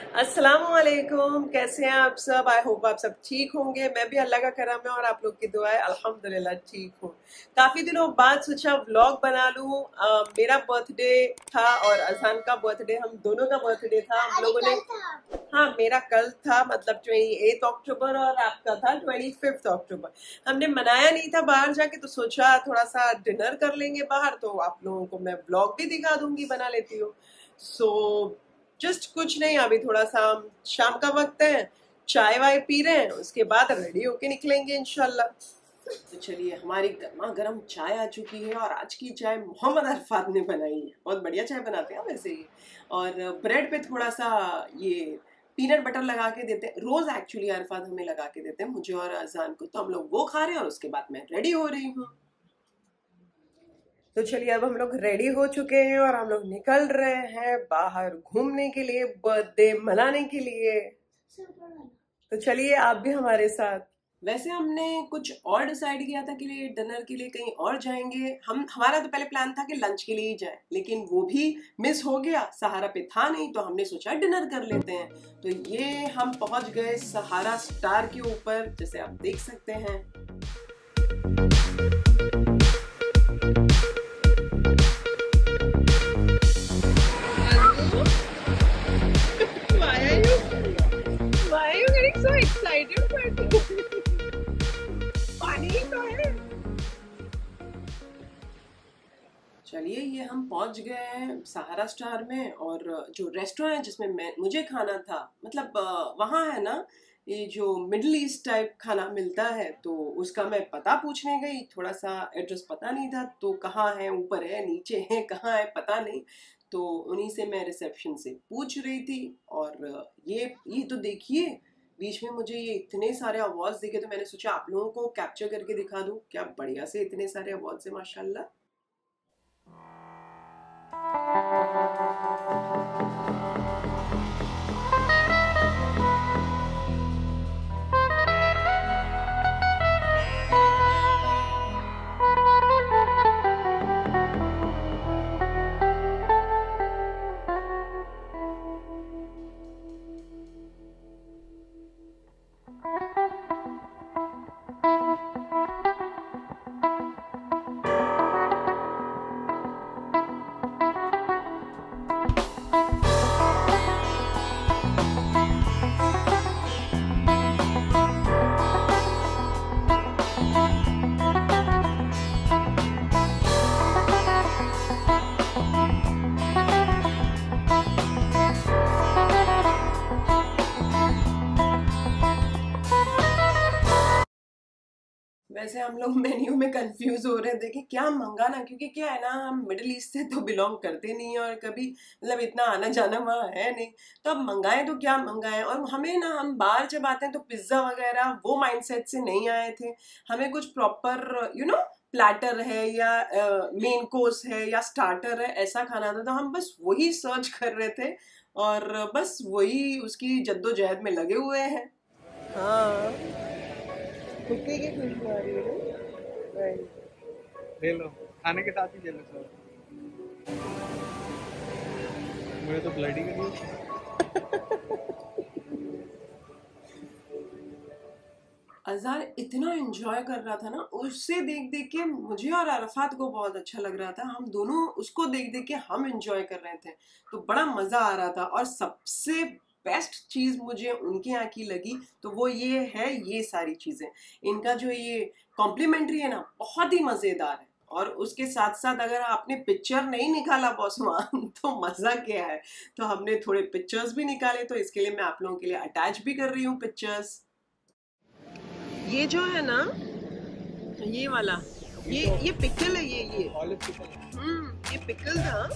अस्सलामुअलैकुम, कैसे हैं आप सब। आई होप आप सब ठीक होंगे। मैं भी अल्लाह का करम है और आप लोग की दुआ है, अल्हम्दुलिल्लाह ठीक हूँ। काफी दिनों बाद सोचा व्लॉग बना लूं। मेरा बर्थडे था और अजहान का बर्थडे, हम दोनों का बर्थडे था। हम लोगों ने, हाँ मेरा कल था, मतलब 28 अक्टूबर और आपका था 25 अक्टूबर। हमने मनाया नहीं था बाहर जाके, तो सोचा थोड़ा सा डिनर कर लेंगे बाहर, तो आप लोगों को मैं व्लॉग भी दिखा दूंगी, बना लेती हूँ। सो जस्ट कुछ नहीं, अभी थोड़ा सा शाम का वक्त है, चाय वाय पी रहे हैं, उसके बाद रेडी होके निकलेंगे इंशाल्लाह। तो चलिए, हमारी गर्मा गर्म चाय आ चुकी है और आज की चाय मोहम्मद अरफात ने बनाई है। बहुत बढ़िया चाय बनाते हैं वैसे ही। और ब्रेड पे थोड़ा सा ये पीनट बटर लगा के देते हैं रोज, एक्चुअली अरफात हमें लगा के देते हैं, मुझे और अजान को। तो हम लोग वो खा रहे हैं और उसके बाद मैं रेडी हो रही हूँ। तो चलिए, अब हम लोग रेडी हो चुके हैं और हम लोग निकल रहे हैं बाहर घूमने के लिए, बर्थडे मनाने के लिए। तो चलिए आप भी हमारे साथ। वैसे हमने कुछ और डिसाइड किया था कि डिनर के लिए कहीं और जाएंगे। हमारा तो पहले प्लान था कि लंच के लिए ही जाए, लेकिन वो भी मिस हो गया, सहारा पे था नहीं, तो हमने सोचा डिनर कर लेते हैं। तो ये हम पहुंच गए सहारा स्टार के ऊपर, जैसे आप देख सकते हैं। So excited but पानी तो है। चलिए, ये हम पहुंच गए हैं सहारा स्टार में, और जो रेस्टोरेंट है जिसमें मुझे खाना था, मतलब वहाँ है ना ये जो मिडिल ईस्ट टाइप खाना मिलता है, तो उसका मैं पता पूछने गई। थोड़ा सा एड्रेस पता नहीं था, तो कहाँ है, ऊपर है नीचे है, कहाँ है पता नहीं, तो उन्हीं से मैं रिसेप्शन से पूछ रही थी। और ये तो देखिए, बीच में मुझे ये इतने सारे अवार्ड्स दिखे, तो मैंने सोचा आप लोगों को कैप्चर करके दिखा दूं। क्या बढ़िया से इतने सारे अवार्ड्स हैं माशाल्लाह। वैसे हम लोग मेन्यू में कंफ्यूज हो रहे थे कि क्या मंगाना, क्योंकि क्या है ना, हम मिडिल ईस्ट से तो बिलोंग करते नहीं है और कभी मतलब इतना आना जाना वहाँ है नहीं, तो अब मंगाएं तो क्या मंगाएं। और हमें ना, हम बाहर जब आते हैं तो पिज्ज़ा वगैरह वो माइंडसेट से नहीं आए थे। हमें कुछ प्रॉपर प्लैटर है या मेन कोर्स है या स्टार्टर है, ऐसा खाना था। तो हम बस वही सर्च कर रहे थे और बस वही उसकी जद्दोजहद में लगे हुए हैं। हाँ, कुत्ते की खुशबू आ रही है। ले लो, खाने के साथ ही ले लो सर। मुझे तो ब्लडी करी। अज़ार इतना एंजॉय कर रहा था ना, उससे देख देख के मुझे और अरफात को बहुत अच्छा लग रहा था। हम दोनों उसको देख देख के हम एंजॉय कर रहे थे, तो बड़ा मज़ा आ रहा था। और सबसे बेस्ट चीज़ मुझे उनके यहाँ की लगी, तो वो ये है, ये सारी चीज़ें इनका जो ये कॉम्प्लीमेंट्री है ना, बहुत ही मज़ेदार है। और उसके साथ साथ अगर आपने पिक्चर नहीं निकाला बॉस वहाँ तो मज़ा क्या है। तो हमने थोड़े पिक्चर्स भी निकाले, तो इसके लिए मैं आप लोगों के लिए अटैच भी कर रही हूँ पिक्चर्स। ये जो है ना, ये वाला, ये पिकल है, ये पिकल था।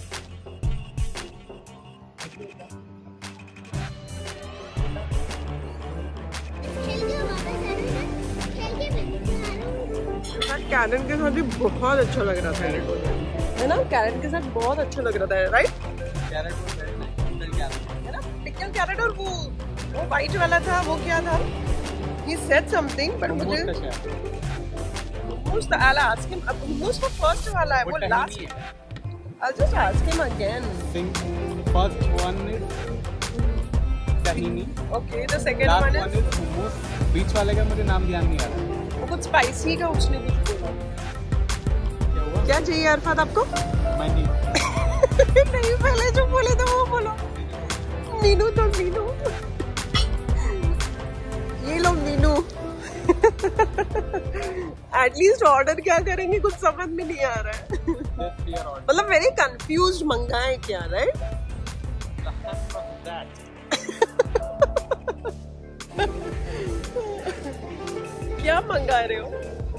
कैरट के साथ भी बहुत अच्छा लग रहा था, है ना, कैरट के साथ बहुत अच्छा लग रहा था, राइट। कैरट है ना, पिकल कैरट। और वो वाइट वाला था, वो क्या था, he said something, but मुझे hummus, I'll ask him. Hummus वो first वाला है, वो last. I'll just ask him again. First one is tahini. Okay, the second Last one one is hummus. बीच वाले का मुझे नाम ध्यान नहीं आ रहा. वो कुछ स्पाइसी का उसने कुछ बोला. क्या हुआ? क्या चाहिए अरफात आपको? मनी. नहीं, पहले जो बोले थे वो बोलो. मीनू तो मीनू. ये लो मीनू. एटलीस्ट ऑर्डर क्या करेंगे कुछ समझ में नहीं आ रहा है. मतलब वेरी कंफ्यूज मंगाए क्या, राइट? क्या मंगा रहे हो?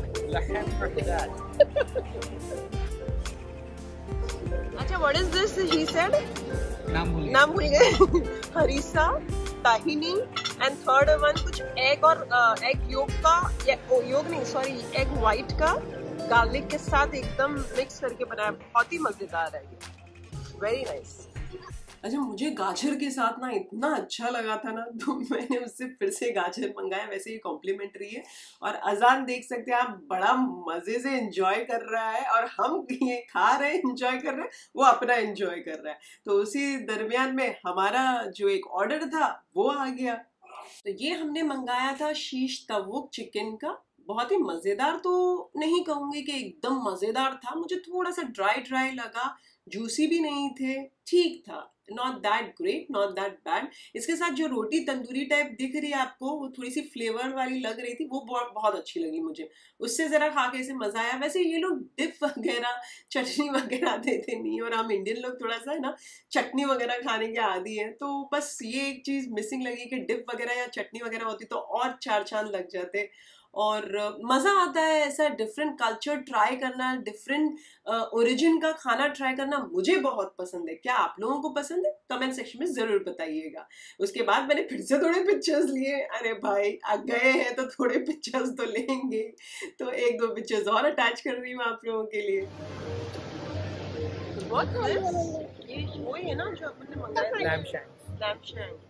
अच्छा, what is this? He said नाम भूल गए. हरीसा, ताहिनी एंड थर्ड वन कुछ एग और एग योग का, योग नहीं सॉरी एग व्हाइट का गार्लिक के साथ एकदम मिक्स करके बनाया. बहुत ही मजेदार है ये. Very nice. अच्छा, मुझे गाजर के साथ ना इतना अच्छा लगा था ना, तो मैंने उससे फिर से गाजर मंगाया. वैसे ही कॉम्प्लीमेंट्री है. और अजान देख सकते हैं आप, बड़ा मजे से एंजॉय कर रहा है और हम ये खा रहे हैं, एंजॉय कर रहे हैं, वो अपना एंजॉय कर रहा है. तो उसी दरमियान में हमारा जो एक ऑर्डर था वो आ गया. तो ये हमने मंगाया था शीश तवुक चिकन का. बहुत ही मजेदार तो नहीं कहूंगी कि एकदम मजेदार था, मुझे थोड़ा सा ड्राई लगा. जूसी भी नहीं थे, ठीक था. Not that great, not that bad. इसके साथ जो रोटी तंदूरी टाइप दिख रही है आपको, वो थोड़ी सी फ्लेवर वाली लग रही थी, वो बहुत अच्छी लगी मुझे. उससे जरा खा के इसे मजा आया. वैसे ये लोग डिप वगैरह चटनी वगैरह देते नहीं, और हम इंडियन लोग थोड़ा सा है ना चटनी वगैरह खाने के आदी है. तो बस ये एक चीज मिसिंग लगी कि डिप वगैरह या चटनी वगैरह होती तो और 4 चांद लग जाते. और मज़ा आता है ऐसा डिफरेंट कल्चर ट्राई करना, डिफरेंट ओरिजिन का खाना ट्राई करना. मुझे बहुत पसंद है. क्या आप लोगों को पसंद है? कमेंट सेक्शन में ज़रूर बताइएगा. उसके बाद मैंने फिर से थोड़े पिक्चर्स लिए. अरे भाई आ गए हैं तो थोड़े पिक्चर्स तो लेंगे, तो 1-2 पिक्चर्स और अटैच कर रही हूँ आप लोगों के लिए. ये वही है ना जो आपने मंगाया? Lamb shank.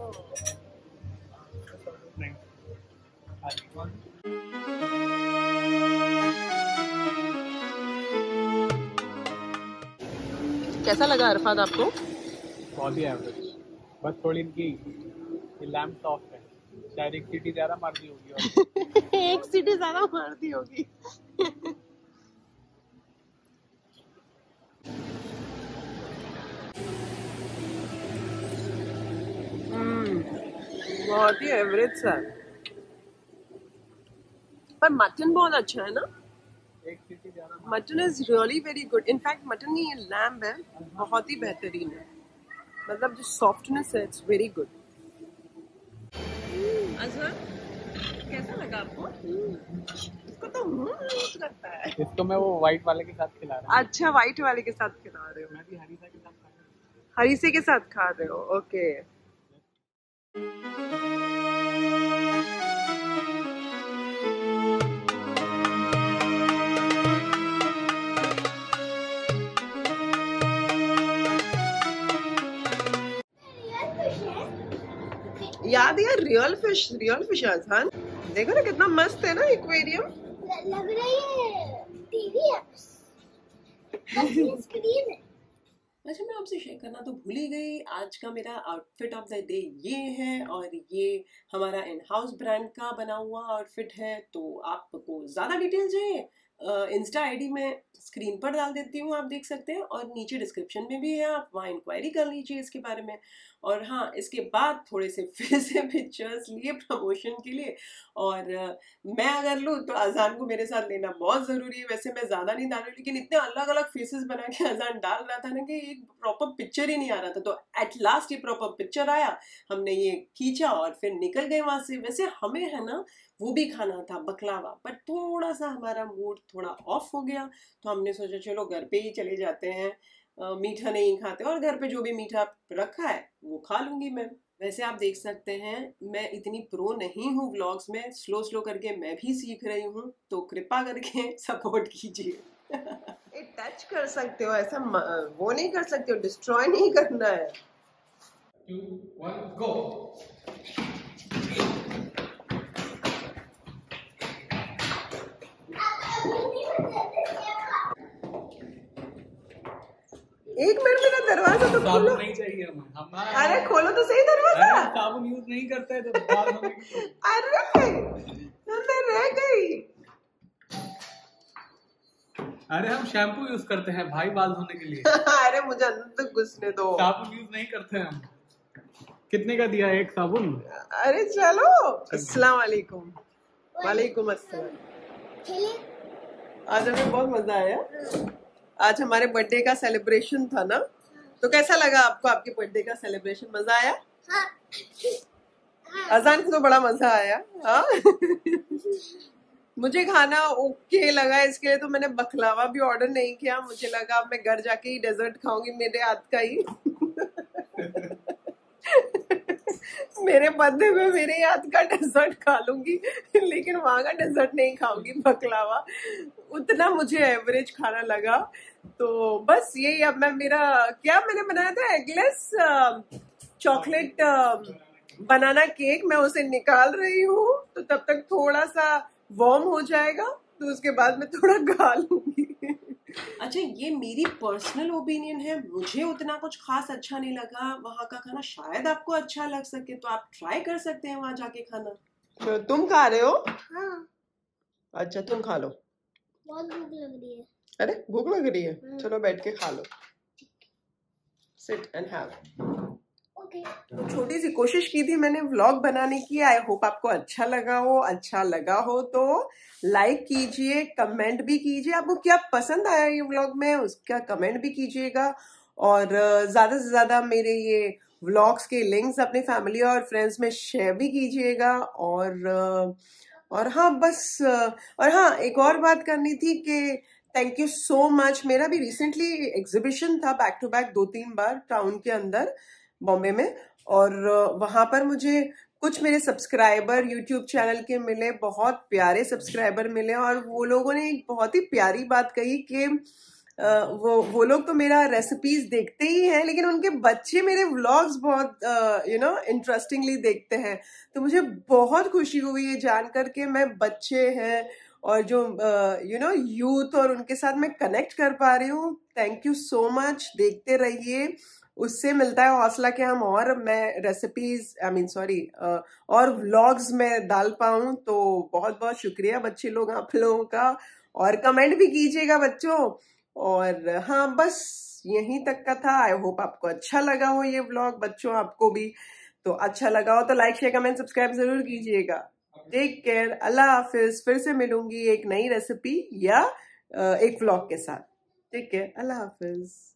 कैसा लगा अरफात आपको? बहुत ही एवरेज. बस थोड़ी इनकी लैम्प सॉफ्ट है. शायद एक सीटी ज्यादा मार दी होगी. और एक सीटी ज्यादा मार दी होगी. बहुत ही एवरेज सा. पर मटन बहुत अच्छा है ना. एक सीटी ज्यादा. Mutton is really very good. In fact mutton नहीं, ये लैम्ब है, बहुत ही बेहतरीन है. मतलब जो सॉफ्टनेस है, इट्स वेरी गुड. अजहर, कैसा लगा आपको? इसको तो करता है. इसको मैं वो व्हाइट वाले के साथ खिला रहा हूँ. अच्छा, व्हाइट वाले के साथ खिला रहे हो. मैं भी हरीसा के साथ खा रहा हूँ. हरीसे के साथ खा रहे हो. ओके. याद है रियल फिश आसान. देखो ना कितना मस्त है ना एक्वेरियम. लग रही है टीवी है. स्क्रीन है. अच्छा, मैं आपसे शेयर करना तो भूल ही गई. आज का मेरा आउटफिट ऑफ द डे ये है, और ये हमारा इन हाउस ब्रांड का बना हुआ आउटफिट है. तो आपको ज़्यादा डिटेल चाहिए, इंस्टा आईडी में स्क्रीन पर डाल देती हूँ, आप देख सकते हैं, और नीचे डिस्क्रिप्शन में भी है, आप वहाँ इंक्वायरी कर लीजिए इसके बारे में. और हाँ, इसके बाद थोड़े से फिर से पिक्चर्स लिए प्रमोशन के लिए. और मैं अगर लूँ तो अजान को मेरे साथ लेना बहुत ज़रूरी है. वैसे मैं ज़्यादा नहीं डाल रही, लेकिन इतने अलग अलग फेसेस बना के अजान डाल रहा था ना कि एक प्रॉपर पिक्चर ही नहीं आ रहा था. तो एट लास्ट ये प्रॉपर पिक्चर आया, हमने ये खींचा और फिर निकल गए वहाँ से. वैसे हमें है ना वो भी खाना था बकलावा, पर थोड़ा सा हमारा मूड थोड़ा ऑफ हो गया, तो हमने सोचा चलो घर पे ही चले जाते हैं. मीठा नहीं खाते, और घर पे जो भी मीठा रखा है वो खा लूँगी मैं. वैसे आप देख सकते हैं मैं इतनी प्रो नहीं हूँ व्लॉग्स में, स्लो करके मैं भी सीख रही हूँ, तो कृपा करके सपोर्ट कीजिए. टच कर सकते हो, ऐसा वो नहीं कर सकते हो, डिस्ट्रॉय नहीं करना है. 2, 1 गो. एक मिनट, मेरा दरवाजा तो खोलो. नहीं चाहिए. हमारा अरे खोलो तो सही दरवाजा। अरे साबुन यूज नहीं करते तो बाल धोने के लिए। अरे मैं रह गई। अरे हम शैम्पू यूज करते हैं भाई बाल धोने के लिए, अरे मुझे अंदर घुसने दो। साबुन यूज नहीं करते हम। कितने का दिया एक साबुन? अरे चलो। अस्सलाम वालेकुम। वालेकुम अस्सलाम। खेले आज हमें बहुत मजा आया। आज हमारे बर्थडे का सेलिब्रेशन था ना, तो कैसा लगा आपको? आपके बर्थडे का सेलिब्रेशन मजा आया? हाँ अजान को तो बड़ा मजा आया। हाँ मुझे खाना ओके लगा, इसके लिए तो मैंने बकलावा भी ऑर्डर नहीं किया। मुझे लगा अब मैं घर जाके ही डेजर्ट खाऊंगी मेरे हाथ का ही। मेरे बर्थडे में मेरे हाथ का डेजर्ट खा लूंगी, लेकिन वहां का डेजर्ट नहीं खाऊंगी, बकलावा। उतना मुझे एवरेज खाना लगा। तो बस यही। अब मैं मैंने बनाया था एगलेस चॉकलेट बनाना केक, मैं उसे निकाल रही हूँ। तो तब तक थोड़ा सा वार्म हो जाएगा, तो उसके बाद मैं थोड़ा खा लूंगी। अच्छा, ये मेरी पर्सनल ओपिनियन है, मुझे उतना कुछ खास अच्छा नहीं लगा वहाँ का खाना। शायद आपको अच्छा लग सके, तो आप ट्राई कर सकते हैं वहाँ जाके खाना। तो तुम खा रहे हो? हाँ अच्छा तुम खा लो। बहुत भूख लग रही है। अरे भूख लग रही है, चलो बैठ के खा लो। Sit and have. ओके तो छोटी सी कोशिश की थी मैंने व्लॉग बनाने की। आई होप आपको अच्छा लगा हो। अच्छा लगा हो तो लाइक कीजिए, कमेंट भी कीजिए। आपको क्या पसंद आया ये व्लॉग में, उसका कमेंट भी कीजिएगा। और ज्यादा से ज्यादा मेरे ये व्लॉग्स के लिंक्स अपने फैमिली और फ्रेंड्स में शेयर भी कीजिएगा। और हाँ बस, और हाँ एक और बात करनी थी कि थैंक यू सो मच। मेरा भी रिसेंटली एग्जीबिशन था बैक टू बैक 2-3 बार टाउन के अंदर बॉम्बे में, और वहां पर मुझे कुछ मेरे सब्सक्राइबर यूट्यूब चैनल के मिले, बहुत प्यारे सब्सक्राइबर मिले। और वो लोगों ने एक बहुत ही प्यारी बात कही कि वो लोग तो मेरा रेसिपीज देखते ही हैं, लेकिन उनके बच्चे मेरे व्लॉग्स बहुत इंटरेस्टिंगली देखते हैं। तो मुझे बहुत खुशी हुई ये जानकर के मैं बच्चे हैं और जो यूथ, और उनके साथ मैं कनेक्ट कर पा रही हूँ। Thank you so much. देखते रहिए, उससे मिलता है हौसला कि हम और मैं रेसिपीज और व्लॉग्स में डाल पाऊं। तो बहुत बहुत शुक्रिया बच्चे लोग आप लोगों का। और कमेंट भी कीजिएगा बच्चों। और हाँ बस यहीं तक का था। आई होप आपको अच्छा लगा हो ये व्लॉग बच्चों, आपको भी। तो अच्छा लगा हो तो लाइक शेयर कमेंट सब्सक्राइब जरूर कीजिएगा। टेक केयर, अल्लाह हाफिज। फिर से मिलूंगी एक नई रेसिपी या एक व्लॉग के साथ। टेक केयर, अल्लाह हाफिज।